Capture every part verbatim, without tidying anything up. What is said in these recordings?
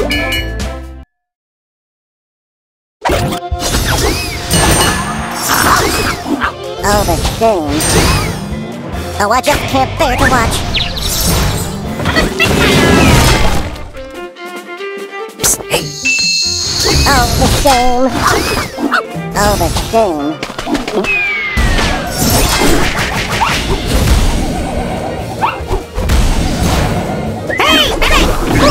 Oh, the shame. Oh, I just can't bear to watch. Psst, hey. Oh, the shame. Oh, the shame. Hey, baby!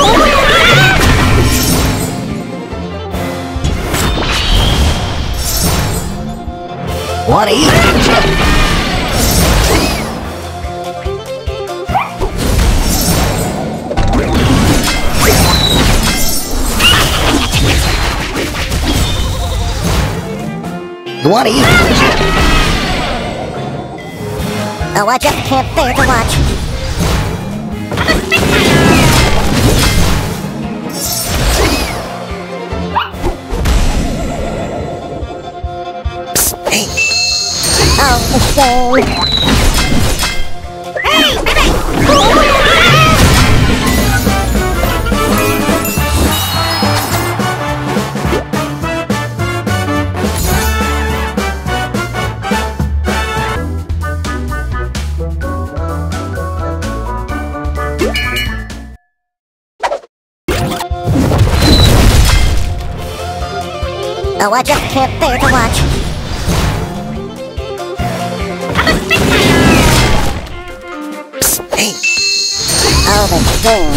What are you? What are you? Oh, I just can't bear to watch. Psst, hey. Oh, the shame. Hey, baby! Oh, I just can't bear to watch. Psst, hey. Oh, the shame.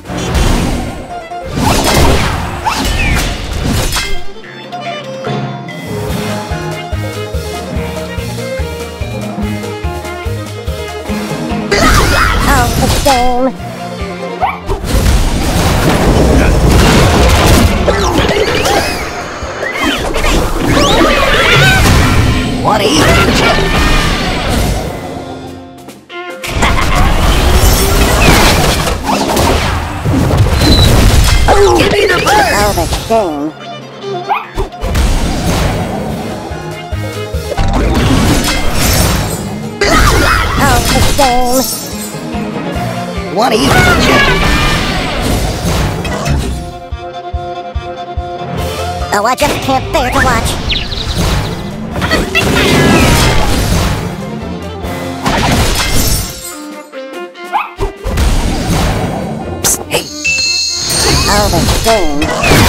Oh, the shame. What are you? Oh, give me the bird! Oh, the shame. Oh, the shame. What are you? Oh, I just can't bear to watch. Psst, hey. Oh, the shame.